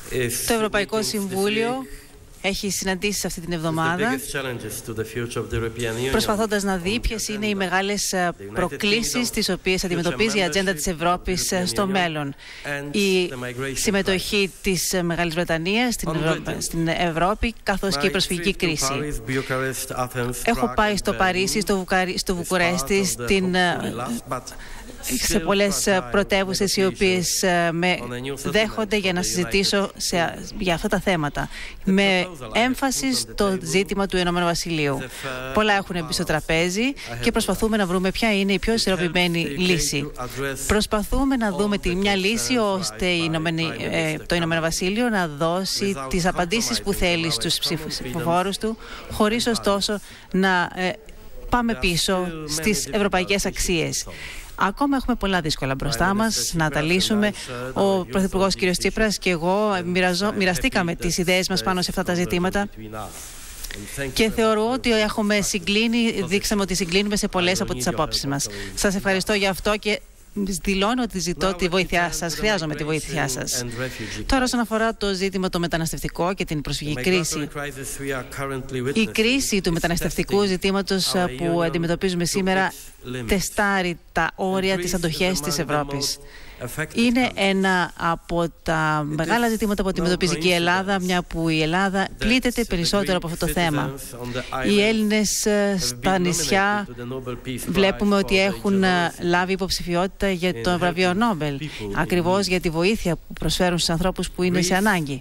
Το Ευρωπαϊκό Συμβούλιο έχει συναντήσεις αυτή την εβδομάδα, προσπαθώντας να δει ποιες είναι οι μεγάλες προκλήσεις τις οποίες αντιμετωπίζει η ατζέντα της Ευρώπης στο μέλλον. Η συμμετοχή της Μεγάλης Βρετανίας στην Ευρώπη, καθώς και η προσφυγική κρίση. Έχω πάει στο Παρίσι, στο Βουκουρέστι, σε πολλές πρωτεύουσες οι οποίες με δέχονται για να συζητήσω για αυτά τα θέματα, με έμφαση στο ζήτημα του Ηνωμένου Βασιλείου. Πολλά έχουν μπει στο τραπέζι και προσπαθούμε να βρούμε ποια είναι η πιο ισορροπημένη λύση. Προσπαθούμε να δούμε μια λύση ώστε το Ηνωμένο Βασίλειο να δώσει τις απαντήσεις που θέλει στους ψηφοφόρους του, χωρίς ωστόσο να πάμε πίσω στις ευρωπαϊκές αξίες. Ακόμα έχουμε πολλά δύσκολα μπροστά μας να τα λύσουμε. Ο Πρωθυπουργός κ. Τσίπρας και εγώ μοιραστήκαμε τις ιδέες μας πάνω σε αυτά τα ζητήματα και θεωρώ ότι έχουμε συγκλίνει, δείξαμε ότι συγκλίνουμε σε πολλές από τις απόψεις μας. Σας ευχαριστώ για αυτό και δηλώνω ότι ζητώ τη βοήθειά σας, χρειάζομαι τη βοήθειά σας. Τώρα, όσον αφορά το ζήτημα το μεταναστευτικό και την προσφυγική κρίση, η κρίση του μεταναστευτικού ζητήματος που αντιμετωπίζουμε σήμερα τεστάρει τα όρια της αντοχής της Ευρώπης. Είναι ένα από τα μεγάλα ζητήματα που αντιμετωπίζει και η Ελλάδα, μια που η Ελλάδα πλήττεται περισσότερο από αυτό το θέμα. Οι Έλληνες στα νησιά βλέπουμε ότι έχουν λάβει υποψηφιότητα για το βραβείο Νόμπελ, ακριβώς για τη βοήθεια που προσφέρουν στους ανθρώπους που είναι σε ανάγκη.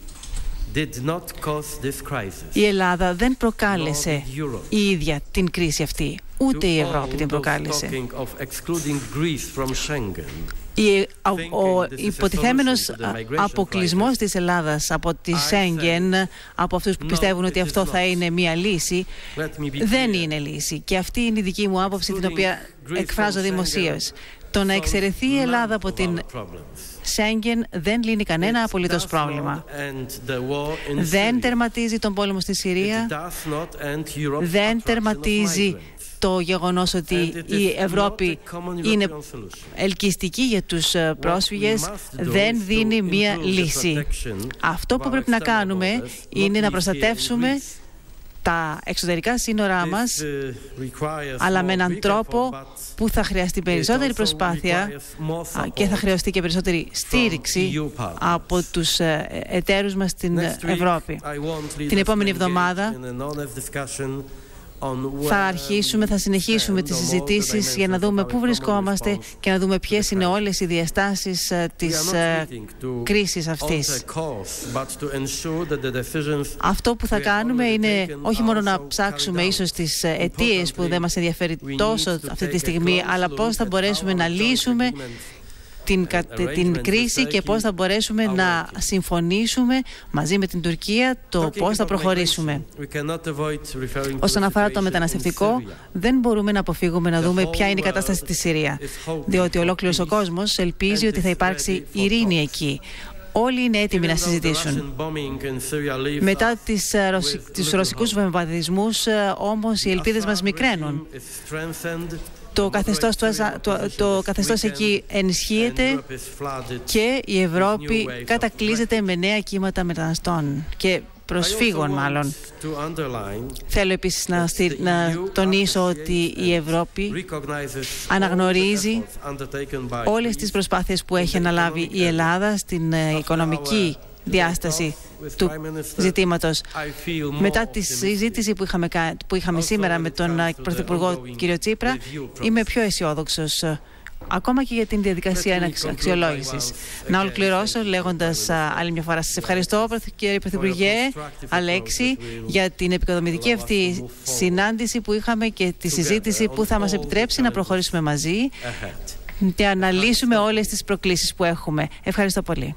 Η Ελλάδα δεν προκάλεσε η ίδια την κρίση αυτή, ούτε η Ευρώπη την προκάλεσε. Ο υποτιθέμενος αποκλεισμός της Ελλάδας από τη Σέγγεν, από αυτούς που πιστεύουν ότι αυτό θα είναι μία λύση, δεν είναι λύση. Και αυτή είναι η δική μου άποψη, την οποία εκφράζω δημοσίως. Το να εξαιρεθεί η Ελλάδα από την Σέγγεν δεν λύνει κανένα απολύτως πρόβλημα. Δεν τερματίζει τον πόλεμο στη Συρία, δεν τερματίζει το γεγονός ότι η Ευρώπη είναι ελκυστική για τους πρόσφυγες, δεν δίνει μία λύση. Αυτό που πρέπει να κάνουμε είναι να προστατεύσουμε τα εξωτερικά σύνορά μας, αλλά με έναν τρόπο που θα χρειαστεί περισσότερη προσπάθεια και θα χρειαστεί και περισσότερη στήριξη από τους εταίρους μας στην Ευρώπη. Την επόμενη εβδομάδα θα συνεχίσουμε τις συζητήσεις για να δούμε πού βρισκόμαστε και να δούμε ποιες είναι όλες οι διαστάσεις της κρίσης αυτής. Αυτό που θα κάνουμε είναι όχι μόνο να ψάξουμε ίσως τις αιτίες που δεν μας ενδιαφέρει τόσο αυτή τη στιγμή, αλλά πώς θα μπορέσουμε να λύσουμε την κρίση και πώς θα μπορέσουμε να συμφωνήσουμε μαζί με την Τουρκία το πώς θα προχωρήσουμε. Όσον αφορά το μεταναστευτικό, δεν μπορούμε να αποφύγουμε να δούμε ποια είναι η κατάσταση στη Συρία, διότι ολόκληρος ο κόσμος ελπίζει ότι θα υπάρξει ειρήνη εκεί. Όλοι είναι έτοιμοι να συζητήσουν. Μετά τους ρωσικούς βομβαρδισμούς, όμως, οι ελπίδες μας μικραίνουν. Το καθεστώς εκεί ενισχύεται και η Ευρώπη κατακλείζεται με νέα κύματα μεταναστών και προσφύγων μάλλον. Θέλω επίσης να τονίσω ότι η Ευρώπη αναγνωρίζει όλες τις προσπάθειες που έχει αναλάβει η Ελλάδα στην οικονομική διάσταση του ζητήματος. Μετά τη συζήτηση που είχαμε σήμερα με τον Πρωθυπουργό κ. Τσίπρα, είμαι πιο αισιόδοξος, ακόμα και για την διαδικασία αξιολόγησης. Να ολοκληρώσω λέγοντας άλλη μια φορά σας ευχαριστώ, κύριε Πρωθυπουργέ Αλέξη, για την επικοδομητική αυτή συνάντηση που είχαμε και τη συζήτηση που θα μας επιτρέψει να προχωρήσουμε μαζί και να αναλύσουμε όλες τις προκλήσεις που έχουμε. Ευχαριστώ πολύ.